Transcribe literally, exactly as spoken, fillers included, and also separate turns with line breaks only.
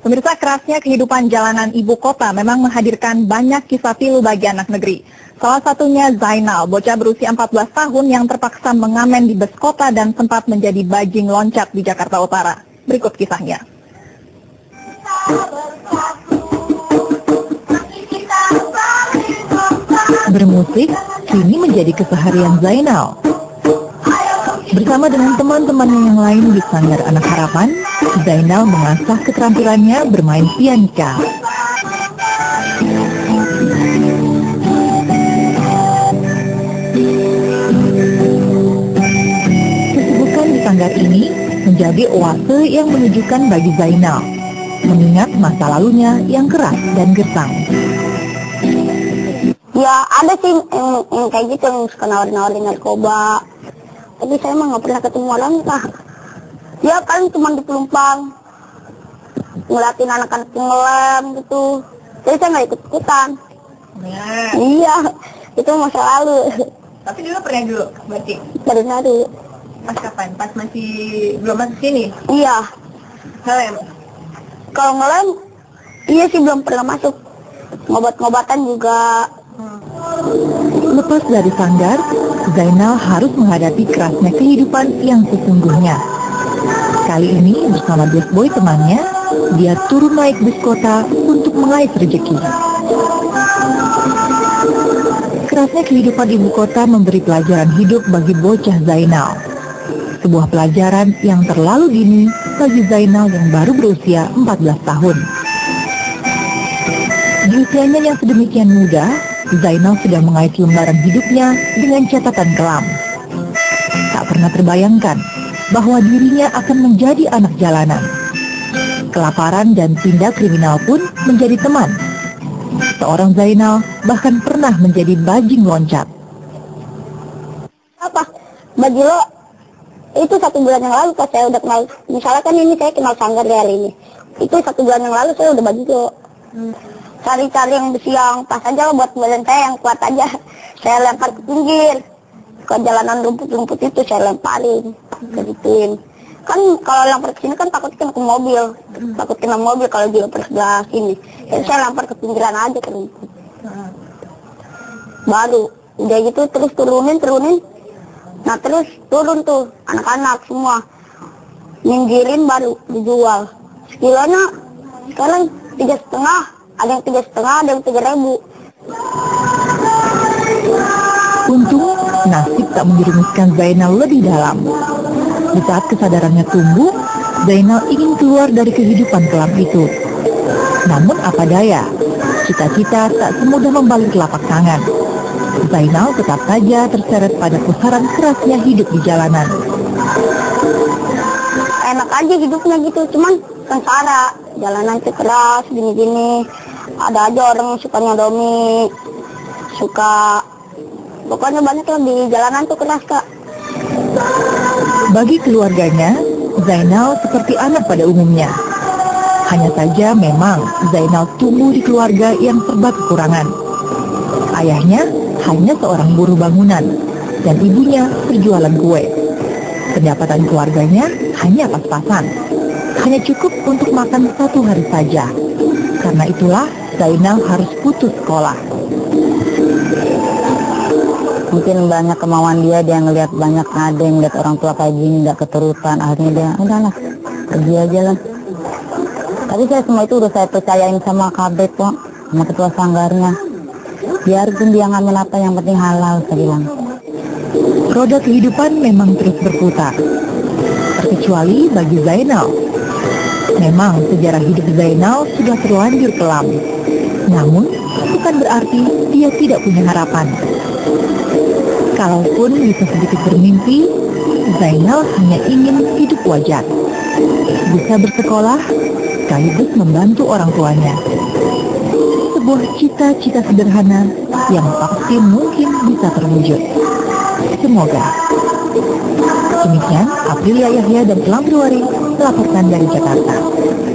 Pemirsa, kerasnya kehidupan jalanan ibu kota memang menghadirkan banyak kisah pilu bagi anak negeri. Salah satunya Zainal, bocah berusia empat belas tahun yang terpaksa mengamen di bus kota dan sempat menjadi bajing loncat di Jakarta Utara. Berikut kisahnya. Bermusik kini menjadi keseharian Zainal. Bersama dengan teman-temannya yang lain di Sanggar Anak Harapan, Zainal mengasah keterampilannya bermain pianika. Kesibukan di sanggar ini menjadi oase yang menunjukkan bagi Zainal, mengingat masa lalunya yang keras dan gersang.
Ya ada sih yang, yang kayak gitu, yang suka nawarin-nawarin narkoba. Tapi saya mah nggak pernah ketemu orang kah. Ya kan cuma di pelumpang, ngeliatin anak-anak ngelem gitu. Jadi saya nggak ikut-ikutan.
Nah.
Iya, itu masa lalu.
Tapi dulu pernah dulu, berarti?
Pernah dulu.
Pas kapan? Pas masih belum masuk sini?
Iya.
Ngelem?
Kalau ngelem, iya sih belum pernah masuk. Ngobat-ngobatan juga.
Hmm. Lepas dari sanggar, Zainal harus menghadapi kerasnya kehidupan yang sesungguhnya. Kali ini bersama bus boy temannya, dia turun naik bus kota untuk mengais rezeki. Kerasnya kehidupan ibu kota memberi pelajaran hidup bagi bocah Zainal. Sebuah pelajaran yang terlalu dini bagi Zainal yang baru berusia empat belas tahun. Di usianya yang sedemikian muda, Zainal sudah mengais lembaran hidupnya dengan catatan kelam. Tak pernah terbayangkan bahwa dirinya akan menjadi anak jalanan. Kelaparan dan tindak kriminal pun menjadi teman. Seorang Zainal bahkan pernah menjadi bajing loncat.
Apa? Bagi lo, itu satu bulan yang lalu pas saya udah kenal. Misalnya kan ini saya kenal sanggar di hari ini. Itu satu bulan yang lalu saya udah bagi lo. Hmm. Cari-cari yang besi yang pas aja buat badan saya yang kuat aja. Saya lempar ke pinggir. Ke jalanan rumput-rumput itu saya lemparin. Gituin. Kan kalau lempar ke sini kan takut kena ke mobil. Takut kena mobil kalau dilempar sebelah sini. Jadi saya lempar ke pinggiran aja ke rumput. Baru. Udah gitu terus turunin, turunin. Nah terus turun tuh anak-anak semua. Nyinggirin baru dijual. Sekilonya sekarang tiga setengah. Ada yang tiga setengah, ada yang tiga ribu.
Untung nasib tak menjerumuskan Zainal lebih dalam. Di saat kesadarannya tumbuh, Zainal ingin keluar dari kehidupan kelam itu. Namun apa daya, cita-cita tak semudah membalik telapak tangan. Zainal tetap saja terseret pada pusaran kerasnya hidup di jalanan.
Enak aja hidupnya gitu, cuman sengsara. Jalanan keras, gini-gini. Ada aja orang yang suka nyodomi, suka, pokoknya banyak lah di jalanan tuh keras kak.
Bagi keluarganya, Zainal seperti anak pada umumnya. Hanya saja memang Zainal tumbuh di keluarga yang serba kekurangan. Ayahnya hanya seorang buruh bangunan dan ibunya berjualan kue. Pendapatan keluarganya hanya pas-pasan, hanya cukup untuk makan satu hari saja. Karena itulah Zainal harus putus sekolah.
Mungkin banyak kemauan dia, dia ngelihat banyak ada yang ngeliat orang tua kayak gini nggak keturutan, akhirnya dia udahlah pergi aja lah. Tapi saya semua itu udah saya percayain sama kabet kok, sama ketua sanggarnya. Biarpun dia ngambil apa, yang penting halal, saya bilang.
Roda kehidupan memang terus berputar, terkecuali bagi Zainal. Memang sejarah hidup Zainal sudah terlanjur kelam. Namun, bukan berarti dia tidak punya harapan. Kalaupun bisa sedikit bermimpi, Zainal hanya ingin hidup wajar. Bisa bersekolah, sekaligus membantu orang tuanya. Sebuah cita-cita sederhana yang pasti mungkin bisa terwujud. Semoga. Demikian Aprilia Yahya dan Elang Februari melaporkan dari Jakarta.